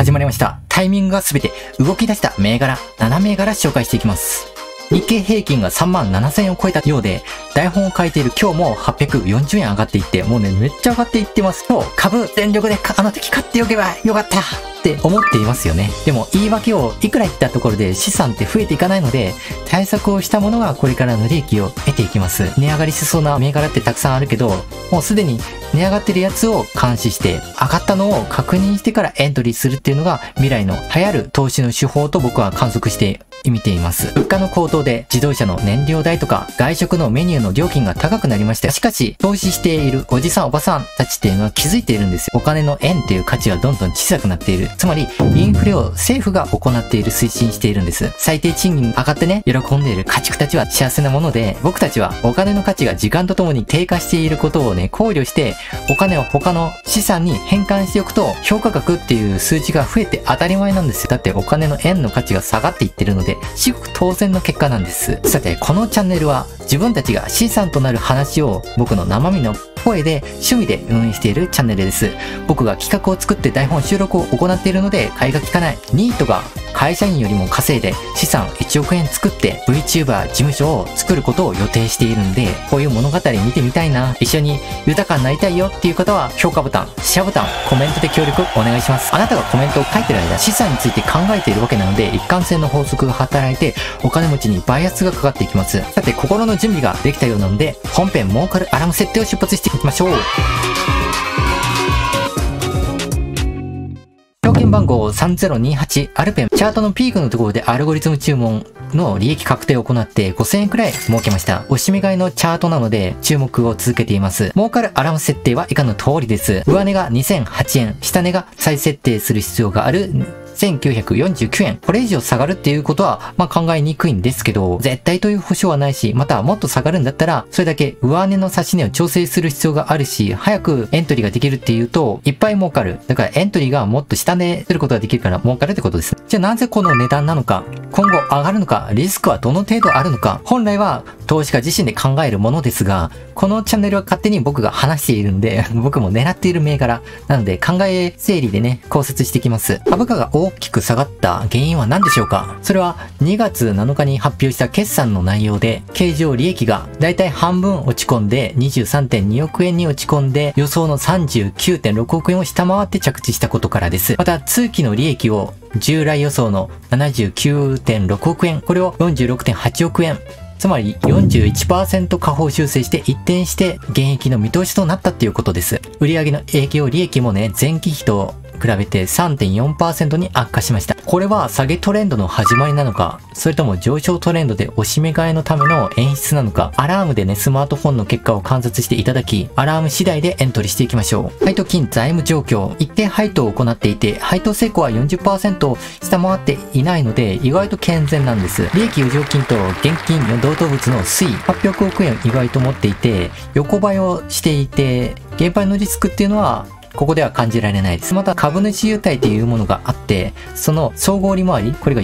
始まりました。タイミングが全て動き出した銘柄、7銘柄紹介していきます。日経平均が37,000円を超えたようで、台本を書いている今日も840円上がっていって、もうね、めっちゃ上がっていってます。と、株全力であの時買っておけばよかったって思っていますよね。でも言い訳をいくら言ったところで資産って増えていかないので、対策をしたものがこれからの利益を得ていきます。値上がりしそうな銘柄ってたくさんあるけど、もうすでに値上がってるやつを監視して、上がったのを確認してからエントリーするっていうのが未来の流行る投資の手法と僕は観測して見ています。物価の高騰で自動車の燃料代とか外食のメニューの料金が高くなりました。しかし、投資しているおじさんおばさんたちっていうのは気づいているんですよ。お金の円っていう価値はどんどん小さくなっている。つまり、インフレを政府が行っている、推進しているんです。最低賃金上がってね、喜んでいる家畜たちは幸せなもので、僕たちはお金の価値が時間とともに低下していることをね、考慮して、お金を他の資産に変換しておくと、評価額っていう数値が増えて当たり前なんですよ。だってお金の円の価値が下がっていってるので、至極当然の結果なんです。さて、このチャンネルは自分たちが資産となる話を僕の生身の声で趣味で運営しているチャンネルです。僕が企画を作って台本収録を行っているので買いが利かない。ニートが会社員よりも稼いで資産1億円作って VTuber 事務所を作ることを予定しているんで、こういう物語見てみたいな、一緒に豊かになりたいよっていう方は評価ボタン、シェアボタン、コメントで協力お願いします。あなたがコメントを書いてる間、資産について考えているわけなので、一貫性の法則が働いてお金持ちにバイアスがかかっていきます。さて、心の準備ができたようなので、本編儲かるアラーム設定を出発していきましょう。証券番号3028アルペン。チャートのピークのところでアルゴリズム注文の利益確定を行って5000円くらい儲けました。おしめ買いのチャートなので注目を続けています。儲かるアラーム設定は以下の通りです。上値が2008円、下値が再設定する必要がある1949円。これ以上下がるっていうことは、考えにくいんですけど、絶対という保証はないし、またもっと下がるんだったら、それだけ上値の差し値を調整する必要があるし、早くエントリーができるっていうと、いっぱい儲かる。だからエントリーがもっと下値することができるから儲かるってことです。じゃあなぜこの値段なのか、今後上がるのか、リスクはどの程度あるのか、本来は投資家自身で考えるものですが、このチャンネルは勝手に僕が話しているんで、僕も狙っている銘柄なので考え整理でね、考察していきます。株価が大きく下がった原因は何でしょうか？それは2月7日に発表した決算の内容で、経常利益がだいたい半分落ち込んで 23.2 億円に落ち込んで、予想の 39.6 億円を下回って着地したことからです。また通期の利益を従来予想の 79.6 億円、これを 46.8 億円。つまり 41% 下方修正して一転して現役の見通しとなったっていうことです。売上の営業利益もね、前期比と比べて 3.4% に悪化しました。これは下げトレンドの始まりなのか、それとも上昇トレンドでおしめ買いのための演出なのか、アラームでね、スマートフォンの結果を観察していただき、アラーム次第でエントリーしていきましょう。配当金財務状況。一定配当を行っていて、配当成功は 40% を下回っていないので、意外と健全なんです。利益余剰金と現金の同等物の推移、800億円を意外と持っていて、横ばいをしていて、減配のリスクっていうのは、ここでは感じられないです。また株主優待というものがあって、その総合利回り、これが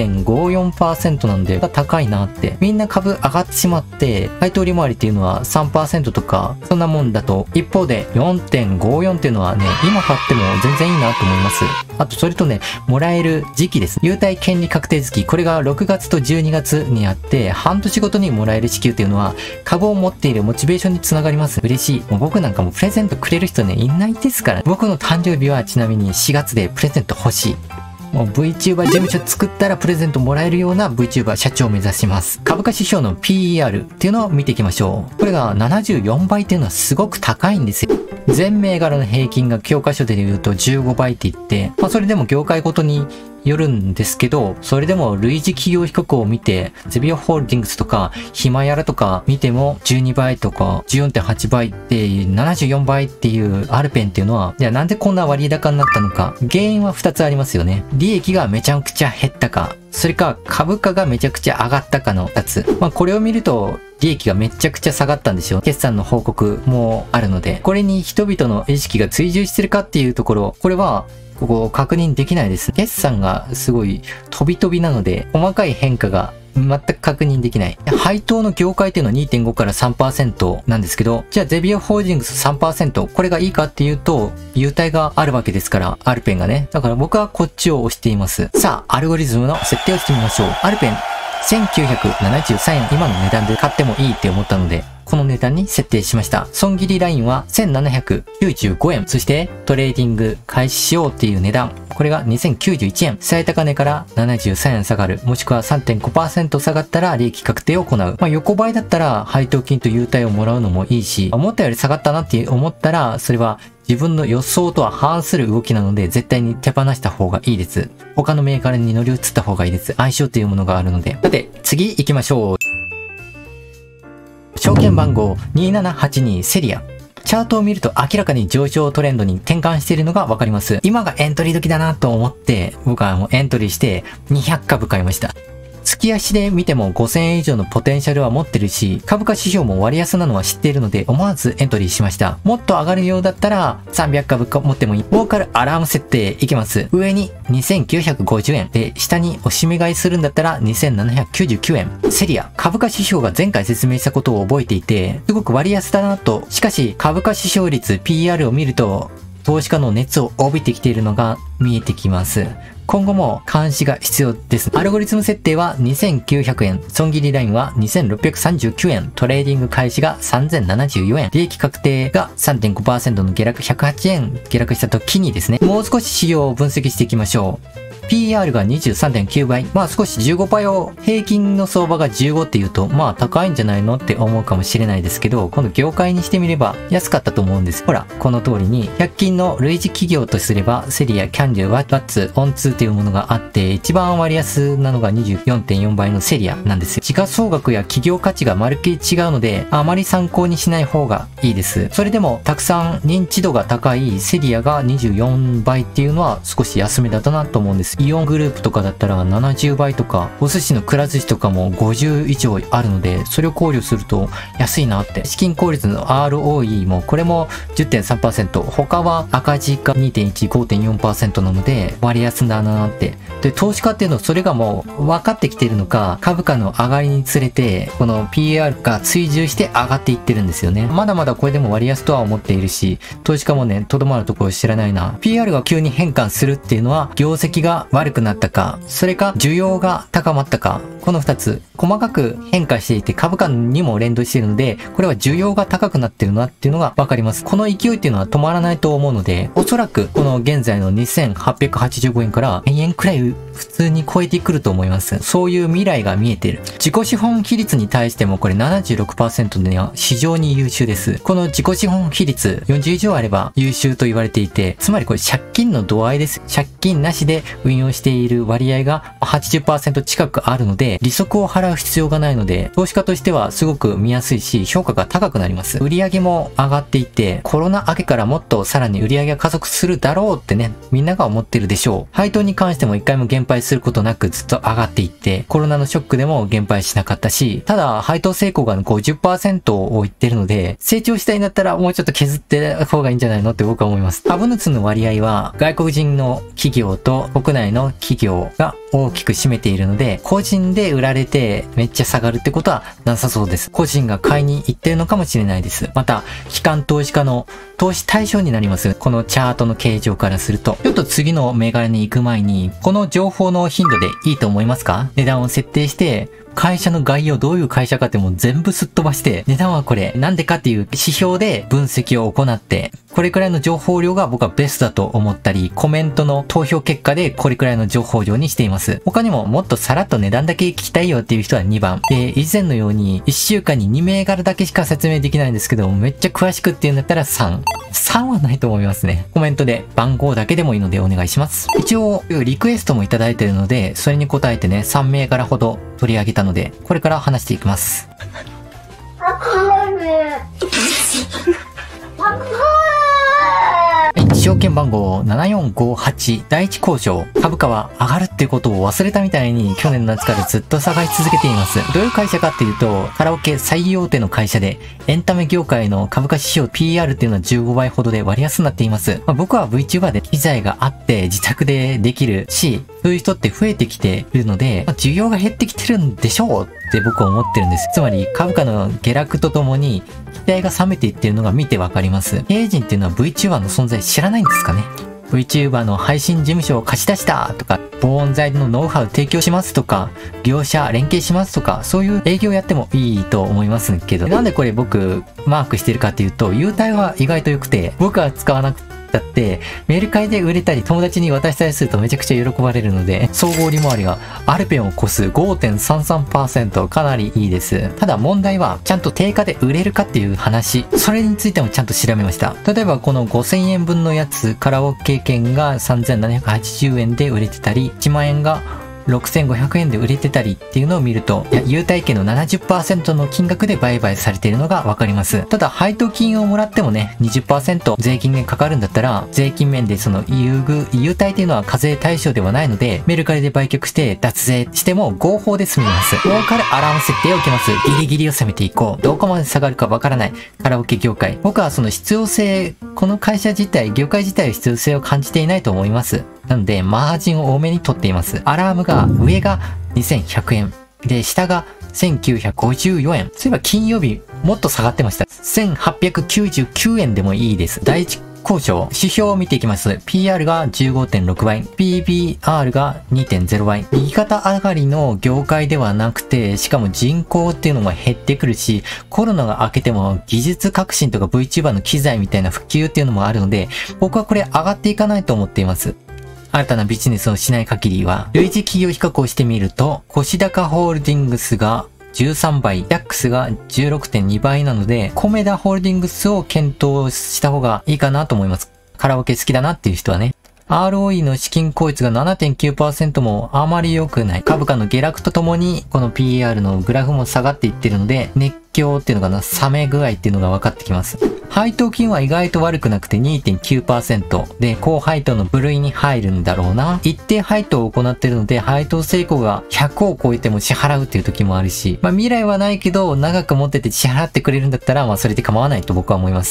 4.54% なんで、高いなって。みんな株上がってしまって、配当利回りっていうのは 3% とか、そんなもんだと、一方で 4.54 っていうのはね、今買っても全然いいなと思います。あと、それとね、もらえる時期です。優待権利確定月、これが6月と12月にあって、半年ごとにもらえる支給っていうのは、株を持っているモチベーションにつながります。嬉しい。もう僕なんかもプレゼントくれる人ね、いないですから。僕の誕生日はちなみに4月でプレゼント欲しい。もう VTuber 事務所作ったらプレゼントもらえるような VTuber 社長を目指します。株価指標の PER っていうのを見ていきましょう。これが74倍っていうのはすごく高いんですよ。全銘柄の平均が教科書で言うと15倍って言って、それでも業界ごとによるんですけど、それでも類似企業比較を見て、ゼビオホールディングスとかヒマヤラとか見ても12倍とか 14.8 倍って74倍っていうアルペンっていうのは、じゃあなんでこんな割高になったのか。原因は2つありますよね。利益がめちゃくちゃ減ったか、それか株価がめちゃくちゃ上がったかの2つ。これを見ると利益がめちゃくちゃ下がったんですよ。決算の報告もあるので、これに人々の意識が追従してるかっていうところ、これはここ確認できないです。決算がすごい飛び飛びなので、細かい変化が全く確認できない。配当の業界っていうのは 2.5 から 3% なんですけど、じゃあゼビオホールディングス 3%、これがいいかっていうと、優待があるわけですから、アルペンがね。だから僕はこっちを押しています。さあ、アルゴリズムの設定をしてみましょう。アルペン、1973円、今の値段で買ってもいいって思ったので、この値段に設定しました。損切りラインは1795円。そしてトレーディング開始しようっていう値段。これが2091円。最高値から73円下がる。もしくは 3.5% 下がったら利益確定を行う。横ばいだったら配当金と優待をもらうのもいいし、思ったより下がったなって思ったら、それは自分の予想とは反する動きなので、絶対に手放した方がいいです。他の銘柄に乗り移った方がいいです。相性というものがあるので。さて、次行きましょう。証券番号2782セリア。チャートを見ると明らかに上昇トレンドに転換しているのがわかります。今がエントリー時だなと思って、僕はもうエントリーして200株買いました。月足で見ても5000円以上のポテンシャルは持ってるし、株価指標も割安なのは知っているので思わずエントリーしました。もっと上がるようだったら300株持ってもいい。ボーカルアラーム設定いきます。上に2950円で、下に押し目買いするんだったら2799円。セリア、株価指標が前回説明したことを覚えていて、すごく割安だなと。しかし株価指標率 PR を見ると、投資家の熱を帯びてきているのが見えてきます。今後も監視が必要です。アルゴリズム設定は2900円。損切りラインは2639円。トレーディング開始が3074円。利益確定が 3.5% の下落108円下落した時にですね、もう少し資料を分析していきましょう。PR が 23.9 倍。少し15倍を、平均の相場が15って言うと、高いんじゃないのって思うかもしれないですけど、今度業界にしてみれば安かったと思うんです。ほら、この通りに、100均の類似企業とすれば、セリア、キャンデュー、ワッツ、オンツーというものがあって、一番割安なのが 24.4 倍のセリアなんですよ。時価総額や企業価値がまるっきり違うので、あまり参考にしない方がいいです。それでも、たくさん認知度が高いセリアが24倍っていうのは少し安めだったなと思うんです。イオングループとかだったら70倍とか、お寿司のくら寿司とかも50以上あるので、それを考慮すると安いなって。資金効率の ROE も、これも 10.3%。他は赤字が 2.1、5.4% なので、割安だなって。で、投資家っていうのはそれがもう分かってきているのか、株価の上がりにつれて、この PR が追従して上がっていってるんですよね。まだまだこれでも割安とは思っているし、投資家もね、とどまるところを知らないな。PR が急に変換するっていうのは、業績が悪くなったか、それか需要が高まったか、この2つ細かく変化していて株価にも連動しているので、これは需要が高くなってるなっていうのがわかります。この勢いっていうのは止まらないと思うので、おそらくこの現在の2885円から1000円くらい普通に超えてくると思います。そういう未来が見えている。自己資本比率に対してもこれ 76% では非常に優秀です。この自己資本比率40以上あれば優秀と言われていて、つまりこれ借金の度合いです。借金なしで運用している割合が 80% 近くあるので、利息を払う必要がないので、投資家としてはすごく見やすいし、評価が高くなります。売上も上がっていて、コロナ明けからもっとさらに売上が加速するだろうってね、みんなが思ってるでしょう。配当に関しても一回も減配することなくずっと上がっていって、コロナのショックでも減配しなかったし、ただ配当成功が 50% を言ってるので、成長したいんだったらもうちょっと削って方がいいんじゃないのって僕は思います。株主の割合は外国人の企業と国内の企業が大きく占めているので、個人で売られてめっちゃ下がるってことはなさそうです。個人が買いに行ってるのかもしれないです。また、機関投資家の投資対象になります。このチャートの形状からすると。ちょっと次の銘柄に行く前に、この情報の頻度でいいと思いますか？値段を設定して、会社の概要どういう会社かってもう全部すっ飛ばして、値段はこれなんでかっていう指標で分析を行って、これくらいの情報量が僕はベストだと思ったり、コメントの投票結果でこれくらいの情報量にしています。他にももっとさらっと値段だけ聞きたいよっていう人は2番。で、以前のように1週間に2銘柄だけしか説明できないんですけど、めっちゃ詳しくっていうんだったら3。3はないと思いますね。コメントで番号だけでもいいのでお願いします。一応、リクエストもいただいているので、それに答えてね、3銘柄ほど取り上げたので、これから話していきます。証券番号7458第一交渉。株価は上がるっていうことを忘れたみたいに去年の夏からずっと下がり続けています。どういう会社かっていうと、カラオケ最大手の会社で、エンタメ業界の株価指標 PR っていうのは15倍ほどで割安になっています。僕は VTuber で機材があって自宅でできるし、 そういう人って増えてきているので、需要が減ってきてるんでしょうって僕は思ってるんです。つまり株価の下落とともに期待が冷めていってるのが見てわかります。経営陣っていうのは VTuber の存在知らないんですかね。VTuber の配信事務所を貸し出したとか、防音材のノウハウ提供しますとか、業者連携しますとか、そういう営業やってもいいと思いますけど、なんでこれ僕マークしてるかっていうと、優待は意外と良くて、僕は使わなくて、だってメルカリで売れたり友達に渡したりするとめちゃくちゃ喜ばれるので、総合利回りがアルペンを超す 5.33% かなりいいです。ただ問題はちゃんと定価で売れるかっていう話、それについてもちゃんと調べました。例えばこの5000円分のやつ、カラオケ券が3780円で売れてたり、1万円が6500円で売れてたりっていうのを見ると、優待券の 70% の金額で売買されているのがわかります。ただ配当金をもらってもね、20% 税金がかかるんだったら、税金面でその優待っていうのは課税対象ではないので、メルカリで売却して脱税しても合法で済みます。儲かるアラーム設定を置きます。ギリギリを攻めていこう。どこまで下がるかわからないカラオケ業界。僕はその必要性、この会社自体、業界自体の必要性を感じていないと思います。なので、マージンを多めに取っています。アラームが、上が2100円。で、下が1954円。そういえば金曜日、もっと下がってました。1899円でもいいです。第一交渉。指標を見ていきます。PR が 15.6 倍。PBR が 2.0 倍。右肩上がりの業界ではなくて、しかも人口っていうのが減ってくるし、コロナが明けても技術革新とか VTuber の機材みたいな普及っていうのもあるので、僕はこれ上がっていかないと思っています。新たなビジネスをしない限りは、類似企業比較をしてみると、コシダカホールディングスが13倍、ヤックスが 16.2 倍なので、コメダホールディングスを検討した方がいいかなと思います。カラオケ好きだなっていう人はね。ROE の資金効率が 7.9% もあまり良くない。株価の下落とともに、この PER のグラフも下がっていってるので、熱狂っていうのかな、冷め具合っていうのが分かってきます。配当金は意外と悪くなくて 2.9% で、高配当の部類に入るんだろうな。一定配当を行っているので、配当成功が100を超えても支払うっていう時もあるし、未来はないけど、長く持ってて支払ってくれるんだったら、それで構わないと僕は思います。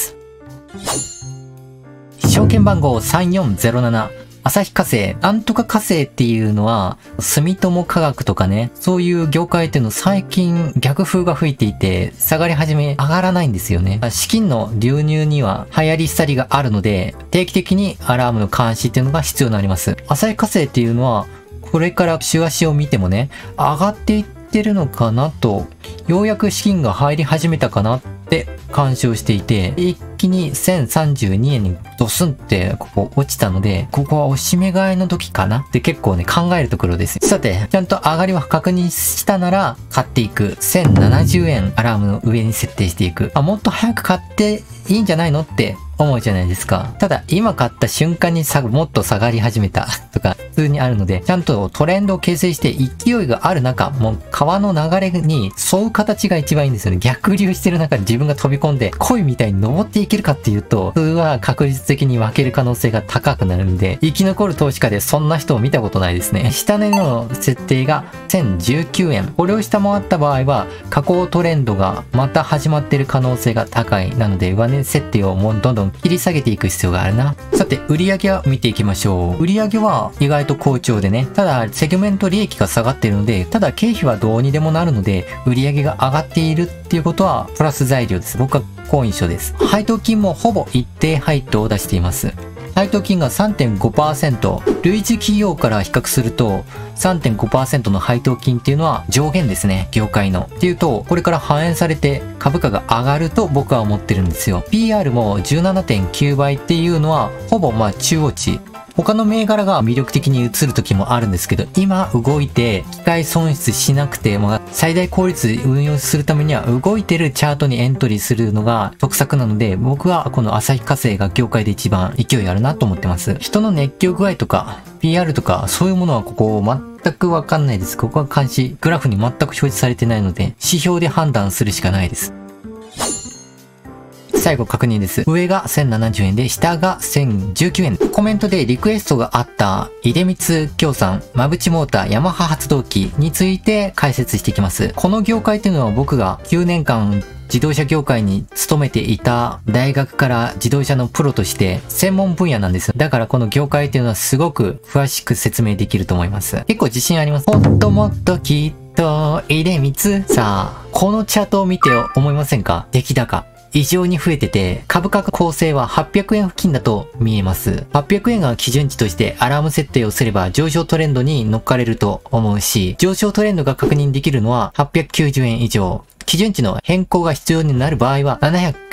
証券番号3407。旭化成。なんとか化成っていうのは、住友化学とかね、そういう業界っていうの最近逆風が吹いていて、下がり始め上がらないんですよね。資金の流入には流行り廃りがあるので、定期的にアラームの監視っていうのが必要になります。旭化成っていうのは、これから週足を見てもね、上がっていってるのかなと、ようやく資金が入り始めたかなって干渉していて、一気に1032円にドスンってここ落ちたので、ここはおしめ買いの時かなって結構ね考えるところです。さて、ちゃんと上がりは確認したなら買っていく。1070円アラームの上に設定していく。もっと早く買っていいんじゃないのって思うじゃないですか。ただ今買った瞬間にもっと下がり始めたとか普通にあるので、ちゃんとトレンドを形成して勢いがある中、もう川の流れに沿う形が一番いいんですよね。逆流してる中で自分が飛び込んで鯉みたいに登っていけるかっていうと、普通は確実的に負ける可能性が高くなるんで、生き残る投資家でそんな人を見たことないですね。下値の設定が1019円。これを下回った場合は下降トレンドがまた始まっている可能性が高い。なので上値設定をもうどんどん切り下げていく必要があるな。さて、売上は見ていきましょう。売上は意外と好調でね。ただ、セグメント利益が下がっているので、ただ経費はどうにでもなるので、売上が上がっているっていうことはプラス材料です。僕は好印象です。配当金もほぼ一定配当を出しています。配当金が 3.5%。類似企業から比較すると、3.5% の配当金っていうのは上限ですね。業界の。っていうと、これから反映されて株価が上がると僕は思ってるんですよ。PR も 17.9 倍っていうのは、ほぼ中央値。他の銘柄が魅力的に映る時もあるんですけど、今動いて機械損失しなくて、最大効率で運用するためには動いてるチャートにエントリーするのが得策なので、僕はこの旭化成が業界で一番勢いあるなと思ってます。人の熱狂具合とか PR とかそういうものはここ全くわかんないです。ここは監視、グラフに全く表示されてないので、指標で判断するしかないです。最後確認です。上が1070円で、下が1019円。コメントでリクエストがあった、出光協賛、馬淵モーター、ヤマハ発動機について解説していきます。この業界っていうのは僕が9年間自動車業界に勤めていた大学から自動車のプロとして専門分野なんですよ。だからこの業界っていうのはすごく詳しく説明できると思います。結構自信あります。もっともっときっと出光。さあ、このチャートを見て思いませんか？出来高。異常に増えてて、株価構成は800円付近だと見えます。800円が基準値としてアラーム設定をすれば上昇トレンドに乗っかれると思うし、上昇トレンドが確認できるのは890円以上。基準値の変更が必要になる場合は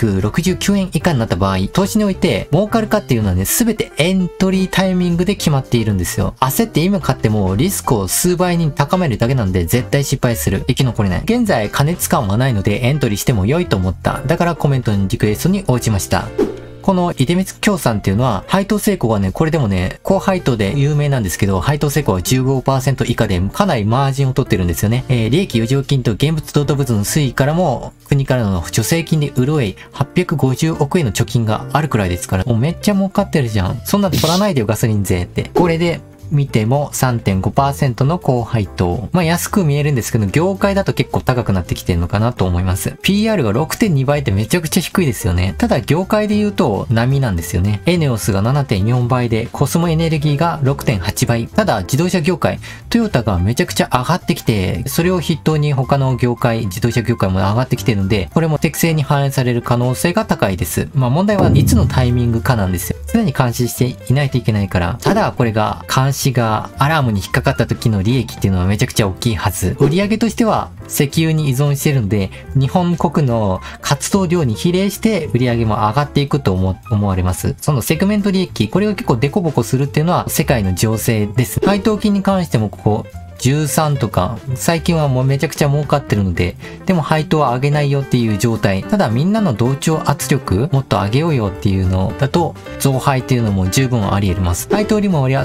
769円以下になった場合、投資において儲かるかっていうのはね、すべてエントリータイミングで決まっているんですよ。焦って今買ってもリスクを数倍に高めるだけなんで絶対失敗する。生き残れない。現在加熱感はないのでエントリーしても良いと思った。だからコメントにリクエストに応じました。この出光興産っていうのは、配当成功がね、これでもね、高配当で有名なんですけど、配当成功は 15% 以下でかなりマージンを取ってるんですよね。利益余剰金と現物動物の推移からも、国からの助成金で潤い、850億円の貯金があるくらいですから、もうめっちゃ儲かってるじゃん。そんな取らないでよ、ガソリン税って。これで、見ても 3.5% の高配当。まあ安く見えるんですけど、業界だと結構高くなってきてるのかなと思います。PR が 6.2 倍ってめちゃくちゃ低いですよね。ただ業界で言うと波なんですよね。エネオスが 7.4 倍で、コスモエネルギーが 6.8 倍。ただ自動車業界、トヨタがめちゃくちゃ上がってきて、それを筆頭に他の業界、自動車業界も上がってきてるので、これも適正に反映される可能性が高いです。まあ問題はいつのタイミングかなんですよ。常に監視していないといけないから。ただこれが監視がアラームに引っかかった時の利益っていうのはめちゃくちゃ大きいはず。売上としては石油に依存しているので、日本国の活動量に比例して売上も上がっていくと思われます。そのセグメント利益、これが結構デコボコするっていうのは世界の情勢です。配当金に関してもここ、13とか、最近はもうめちゃくちゃ儲かってるので、でも配当は上げないよっていう状態。ただみんなの同調圧力、もっと上げようよっていうのだと、増配っていうのも十分あり得ます。配当利回りは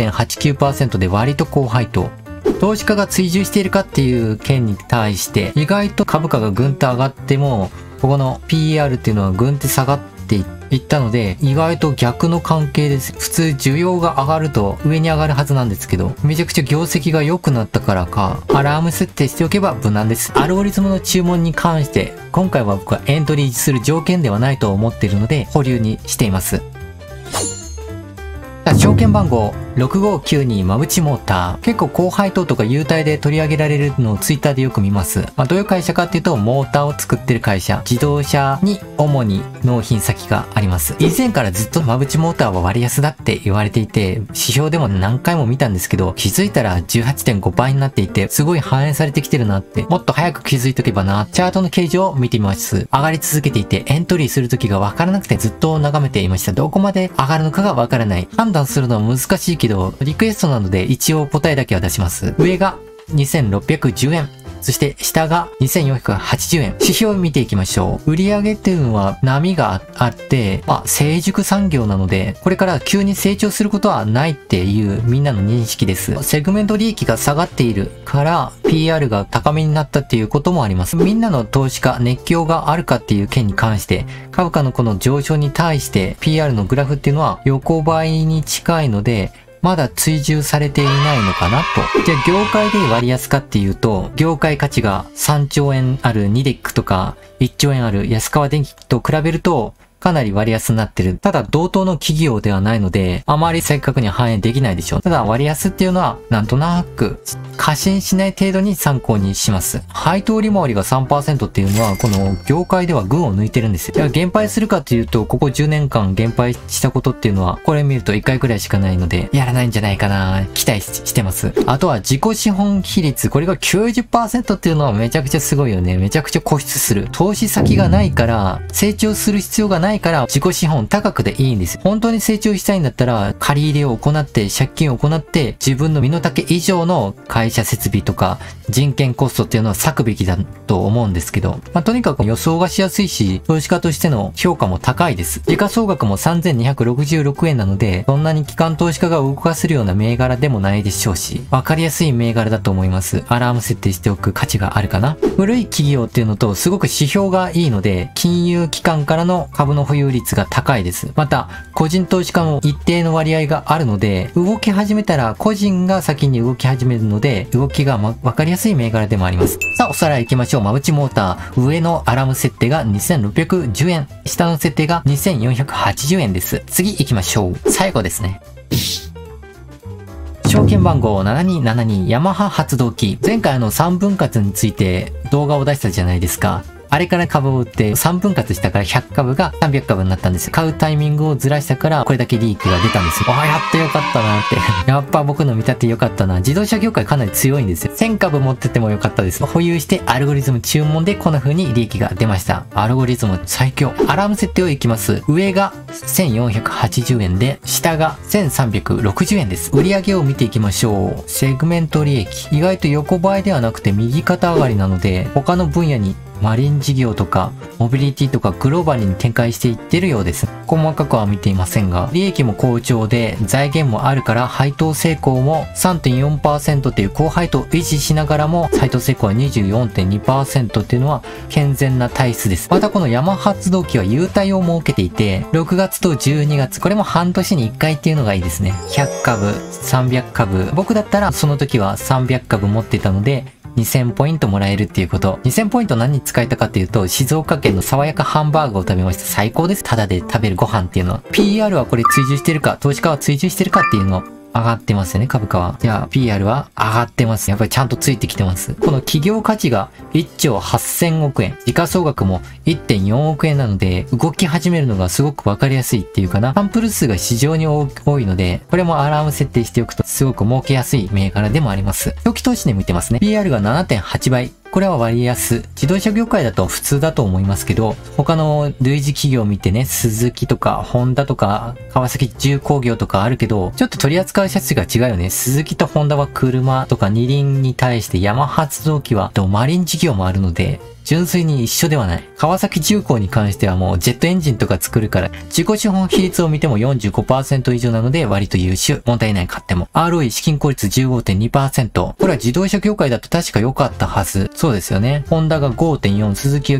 3.89% で割と高配当。投資家が追従しているかっていう件に対して、意外と株価がぐんと上がっても、ここの PER っていうのはぐんって下がっていったので、意外と逆の関係です。普通需要が上がると上に上がるはずなんですけど、めちゃくちゃ業績が良くなったからか、アラーム設定しておけば無難です。アルゴリズムの注文に関して、今回は僕はエントリーする条件ではないと思っているので、保留にしています。証券番号6592馬淵モーター。結構高配当とか優待で取り上げられるのをツイッターでよく見ます。どういう会社かっていうと、モーターを作ってる会社。自動車に主に納品先があります。以前からずっと馬淵モーターは割安だって言われていて、指標でも何回も見たんですけど、気づいたら 18.5 倍になっていて、すごい反映されてきてるなって、もっと早く気づいとけばな。チャートの形状を見てみます。上がり続けていて、エントリーする時がわからなくてずっと眺めていました。どこまで上がるのかがわからない。判断するのは難しいけど、リクエストなので一応答えだけは出します。上が2610円。そして下が2480円。指標を見ていきましょう。売上っていうのは波があって、成熟産業なので、これから急に成長することはないっていうみんなの認識です。セグメント利益が下がっているから、PR が高めになったっていうこともあります。みんなの投資家、熱狂があるかっていう件に関して、株価のこの上昇に対して PR のグラフっていうのは横ばいに近いので、まだ追従されていないのかなと。じゃあ業界で割安かっていうと、業界価値が3兆円あるニデックとか1兆円ある安川電機と比べると、かなり割安になってる。ただ同等の企業ではないので、あまり正確に反映できないでしょう。ただ割安っていうのは、なんとなく、過信しない程度に参考にします。配当利回りが 3% っていうのは、この業界では群を抜いてるんですよ。じゃあ減配するかっていうと、ここ10年間減配したことっていうのは、これ見ると1回くらいしかないので、やらないんじゃないかな。期待してます。あとは自己資本比率。これが 90% っていうのはめちゃくちゃすごいよね。めちゃくちゃ固執する。投資先がないから、成長する必要がないから自己資本高くでいいんですよ。本当に成長したいんだったら、借り入れを行って、借金を行って、自分の身の丈以上の会社設備とか、人件コストっていうのは割くべきだと思うんですけど、とにかく予想がしやすいし、投資家としての評価も高いです。時価総額も3266円なので、そんなに機関投資家が動かせるような銘柄でもないでしょうし、わかりやすい銘柄だと思います。アラーム設定しておく価値があるかな。古い企業っていうのと、すごく指標がいいので、金融機関からの株のの保有率が高いです。また、個人投資家も一定の割合があるので、動き始めたら個人が先に動き始めるので、動きがわかりやすい銘柄でもあります。さあ、おさらい行きましょう。マルチモーター。上のアラーム設定が2610円。下の設定が2480円です。次行きましょう。最後ですね。証券番号7272ヤマハ発動機。前回3分割について動画を出したじゃないですか。あれから株を売って3分割したから100株が300株になったんです。買うタイミングをずらしたからこれだけ利益が出たんですよ。ああ、やっとよかったなって。やっぱ僕の見立てよかったな。自動車業界かなり強いんですよ。1000株持っててもよかったです。保有してアルゴリズム注文でこんな風に利益が出ました。アルゴリズム最強。アラーム設定をいきます。上が1480円で、下が1360円です。売上を見ていきましょう。セグメント利益。意外と横ばいではなくて右肩上がりなので、他の分野にマリン事業とか、モビリティとかグローバルに展開していってるようです。細かくは見ていませんが、利益も好調で、財源もあるから配当成功も 3.4% っていう高配当を維持しながらも、配当成功は 24.2% っていうのは健全な体質です。またこのヤマハ発動機は優待を設けていて、6月と12月、これも半年に1回っていうのがいいですね。100株、300株。僕だったらその時は300株持っていたので、2000ポイントもらえるっていうこと。2000ポイント何に使えたかっていうと、静岡県の爽やかハンバーグを食べました。最高です。タダで食べるご飯っていうのは。PR はこれ追従してるか、投資家は追従してるかっていうのを上がってますよね、株価は。じゃあ、PR は上がってます。やっぱりちゃんとついてきてます。この企業価値が1兆8000億円。時価総額も 1.4 億円なので、動き始めるのがすごくわかりやすいっていうかな。サンプル数が非常に多いので、これもアラーム設定しておくとすごく儲けやすい銘柄でもあります。長期投資で見てますね。PR が 7.8 倍。これは割安。自動車業界だと普通だと思いますけど、他の類似企業を見てね、スズキとか、ホンダとか、川崎重工業とかあるけど、ちょっと取り扱う車種が違うよね。スズキとホンダは車とか二輪に対してヤマハ発動機はマリン事業もあるので、純粋に一緒ではない。川崎重工に関してはもうジェットエンジンとか作るから、自己資本比率を見ても 45% 以上なので割と優秀。問題ない買っても。ROE 資金効率 15.2%。これは自動車業界だと確か良かったはず。そうですよね。ホンダが 5.4、スズキが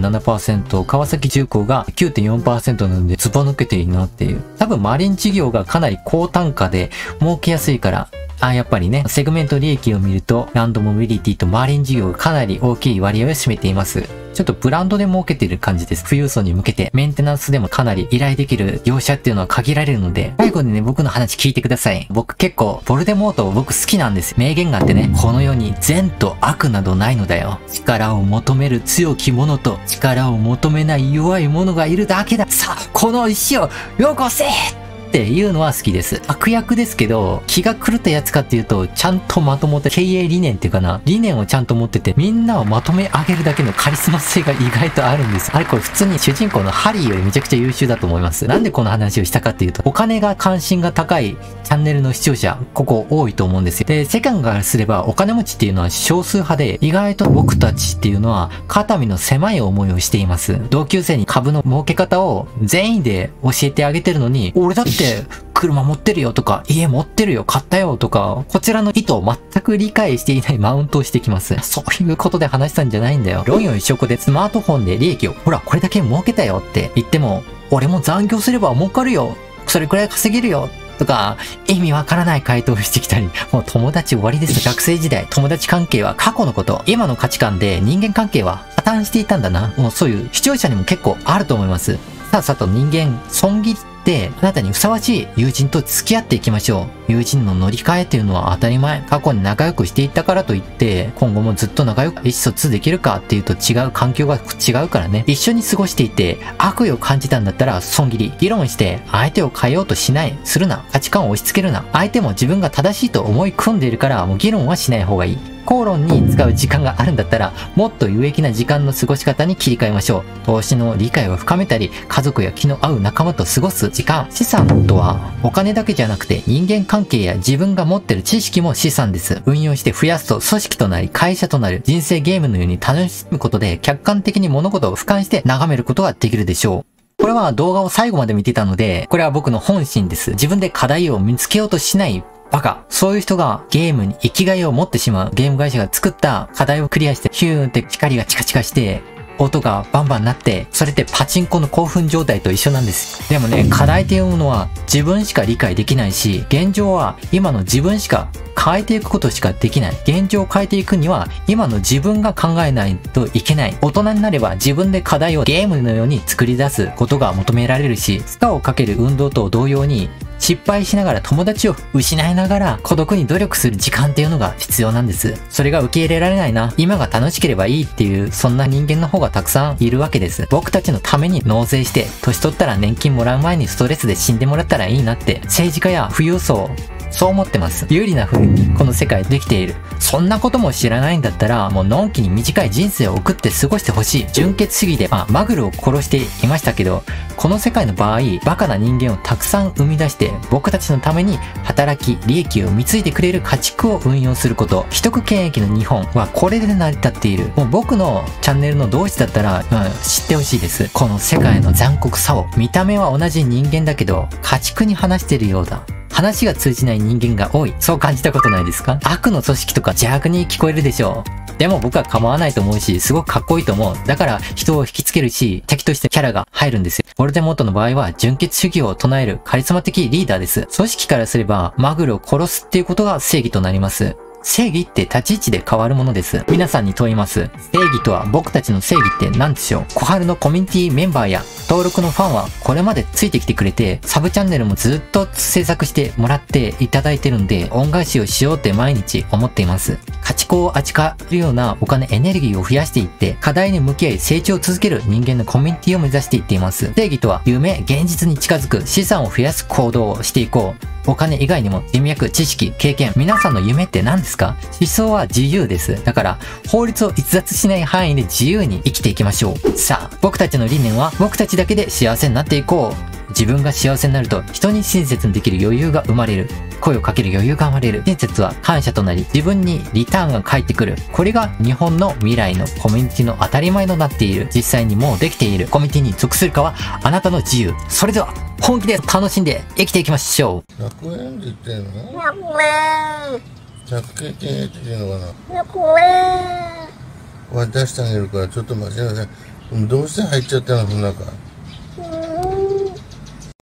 9.7%、川崎重工が 9.4% なのでズバ抜けていいなっていう。多分マリン事業がかなり高単価で儲けやすいから、やっぱりね、セグメント利益を見ると、ランドモビリティとマーリン事業がかなり大きい割合を占めています。ちょっとブランドで儲けてる感じです。富裕層に向けて、メンテナンスでもかなり依頼できる業者っていうのは限られるので、最後にね、僕の話聞いてください。僕結構、ボルデモート僕好きなんです。名言があってね、この世に善と悪などないのだよ。力を求める強き者と、力を求めない弱い者がいるだけだ。さあ、この石をよこせっていうのは好きです。悪役ですけど、気が狂ったやつかっていうと、ちゃんとまともで経営理念っていうかな、理念をちゃんと持ってて、みんなをまとめ上げるだけのカリスマ性が意外とあるんです。あれこれ普通に主人公のハリーよりめちゃくちゃ優秀だと思います。なんでこの話をしたかっていうと、お金が関心が高いチャンネルの視聴者、ここ多いと思うんですよ。で、世間からすればお金持ちっていうのは少数派で、意外と僕たちっていうのは肩身の狭い思いをしています。同級生に株の儲け方を全員で教えてあげてるのに、俺だって車持ってるよとか、家持ってるよ、買ったよとか、こちらの意図を全く理解していないマウントをしてきます。そういうことで話したんじゃないんだよ。論よ一緒でスマートフォンで利益を、ほら、これだけ儲けたよって言っても、俺も残業すれば儲かるよ。それくらい稼げるよ。とか、意味わからない回答をしてきたり、もう友達終わりです。学生時代、友達関係は過去のこと。今の価値観で人間関係は破綻していたんだな。もうそういう視聴者にも結構あると思います。さあさと人間、損切ってあなたにふさわしい友人と付き合っていきましょう。友人の乗り換えというのは当たり前。過去に仲良くしていったからといって、今後もずっと仲良く意思疎通できるかっていうと違う、環境が違うからね。一緒に過ごしていて悪意を感じたんだったら損切り。議論して相手を変えようとしない。するな。価値観を押し付けるな。相手も自分が正しいと思い込んでいるからもう議論はしない方がいい。口論に使う時間があるんだったら、もっと有益な時間の過ごし方に切り替えましょう。投資の理解を深めたり、家族や気の合う仲間と過ごす時間。資産とは、お金だけじゃなくて人間関係や自分が持ってる知識も資産です。運用して増やすと組織となり会社となる。人生ゲームのように楽しむことで客観的に物事を俯瞰して眺めることができるでしょう。これは動画を最後まで見てたので、これは僕の本心です。自分で課題を見つけようとしないバカ。そういう人がゲームに生きがいを持ってしまう。ゲーム会社が作った課題をクリアして、ヒューンって光がチカチカして、 音がバンバンなって、それってパチンコの興奮状態と一緒なんです。でもね、課題っていうものは自分しか理解できないし、現状は今の自分しか変えていくことしかできない。現状を変えていくには、今の自分が考えないといけない。大人になれば自分で課題をゲームのように作り出すことが求められるし、負荷をかける運動と同様に、失敗しながら友達を失いながら孤独に努力する時間っていうのが必要なんです。それが受け入れられないな。今が楽しければいいっていう、そんな人間の方がたくさんいるわけです。僕たちのために納税して、年取ったら年金もらう前にストレスで死んでもらったらいいなって、政治家や富裕層、そう思ってます。有利な風にこの世界できている。そんなことも知らないんだったら、もうのんきに短い人生を送って過ごしてほしい。純血主義で、マグルを殺していましたけど、この世界の場合、バカな人間をたくさん生み出して、僕たちのために働き、利益を貢いでくれる家畜を運用すること。既得権益の日本はこれで成り立っている。もう僕のチャンネルの同志だったら、知ってほしいです。この世界の残酷さを。見た目は同じ人間だけど、家畜に話してるようだ。話が通じない人間が多い。そう感じたことないですか？悪の組織とか邪悪に聞こえるでしょう。でも僕は構わないと思うし、すごくかっこいいと思う。だから人を引きつけるし、敵としてキャラが入るんですよ。ボルデモートの場合は純血主義を唱えるカリスマ的リーダーです。組織からすれば、マグルを殺すっていうことが正義となります。正義って立ち位置で変わるものです。皆さんに問います。正義とは僕たちの正義って何でしょう？小春のコミュニティメンバーや登録のファンはこれまでついてきてくれて、サブチャンネルもずっと制作してもらっていただいてるんで、恩返しをしようって毎日思っています。家畜を扱うようなお金、エネルギーを増やしていって、課題に向き合い成長を続ける人間のコミュニティを目指していっています。正義とは夢、現実に近づく、資産を増やす行動をしていこう。お金以外にも人脈、知識、経験、皆さんの夢って何ですか？思想は自由です。だから、法律を逸脱しない範囲で自由に生きていきましょう。さあ、僕たちの理念は僕たちだけで幸せになっていこう。自分が幸せになると人に親切にできる余裕が生まれる。声をかける余裕が生まれる。親切は感謝となり、自分にリターンが返ってくる。これが日本の未来のコミュニティの当たり前となっている。実際にもうできている。コミュニティに属するかはあなたの自由。それでは、本気で楽しんで生きていきましょう。 100円って言ってんの？ 100 円。100円って言ってんのかな？ 100 円。渡してあげるからちょっと待ちなさい。どうして入っちゃったのその中。